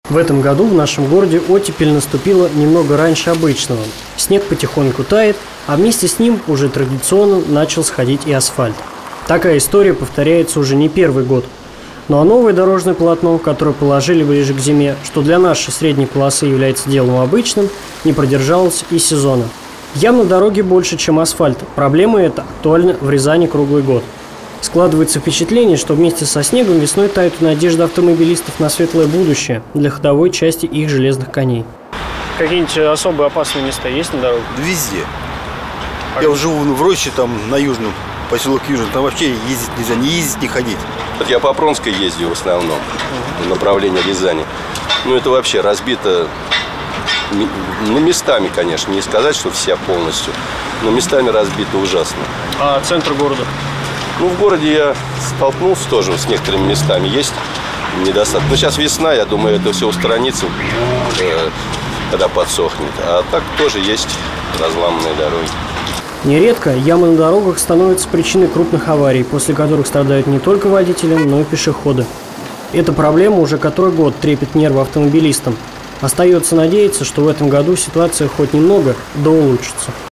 В этом году в нашем городе оттепель наступила немного раньше обычного. Снег потихоньку тает, а вместе с ним уже традиционно начал сходить и асфальт. Такая история повторяется уже не первый год. Ну а новое дорожное полотно, которое положили ближе к зиме, что для нашей средней полосы является делом обычным, не продержалось и сезона. Ям на дороге больше, чем асфальт. Проблема эта актуальна в Рязани круглый год. Складывается впечатление, что вместе со снегом весной тают и надежды автомобилистов на светлое будущее для ходовой части их железных коней. Какие-нибудь особо опасные места есть на дороге? Везде. Я живу в Роще, там на Южном, поселок Южный, там вообще ездить нельзя, не ездить, не ходить. Вот я по Пронской ездил в основном, в направлении Рязани. Ну это вообще разбито, ну местами, конечно, не сказать, что вся полностью, но местами разбито ужасно. А центр города? Ну, в городе я столкнулся тоже с некоторыми местами. Есть недостаток. Но сейчас весна, я думаю, это все устранится, когда подсохнет. А так тоже есть разломанные дороги. Нередко ямы на дорогах становятся причиной крупных аварий, после которых страдают не только водители, но и пешеходы. Эта проблема уже который год трепет нервы автомобилистам. Остается надеяться, что в этом году ситуация хоть немного да улучшится.